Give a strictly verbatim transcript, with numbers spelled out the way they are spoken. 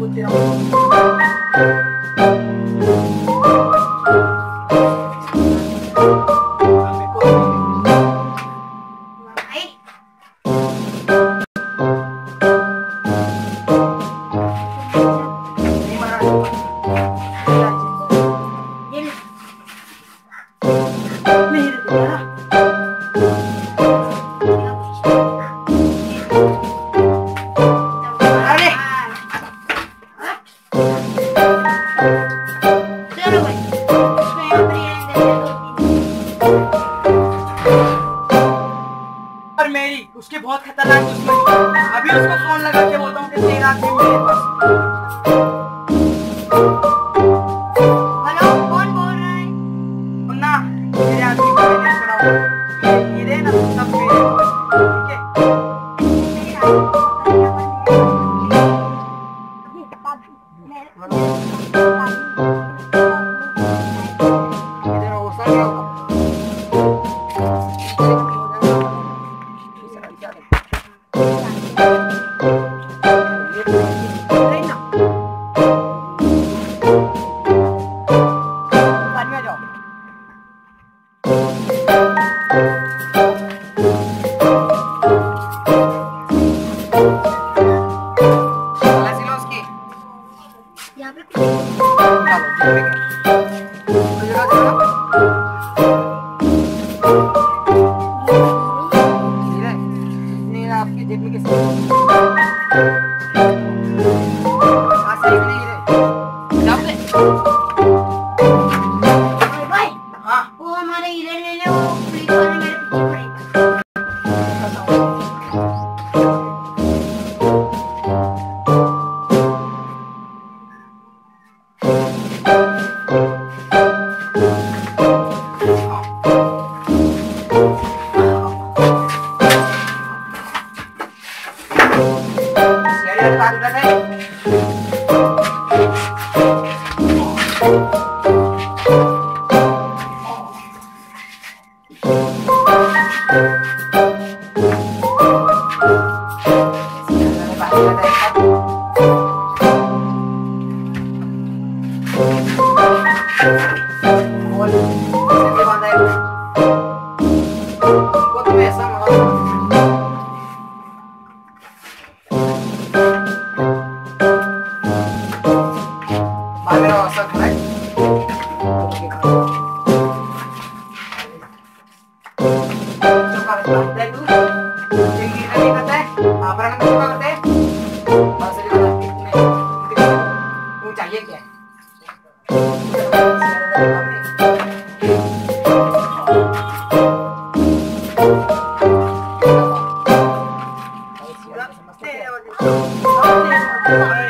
कूदती रहूं। मेरी उसके बहुत खतरनाक दुश्मनी। अभी उसको फोन लगा के बोलता हूँ कि तेरा सिम मेरे पास। हेलो, कौन बोल रहा है? मुन्ना, मेरे आदमी को मैंने छोड़ा हुआ। ये हीरे ना सब मेरे पास, ठीक है? इधर वो सर क्या होगा? यहाँ पे आपकी जेब में किसी भाई, हाँ वो हमारे हीरे ले ले, वो पुलिस वाले मेरे पीछे पड़े। चाहिए क्या? समझते हैं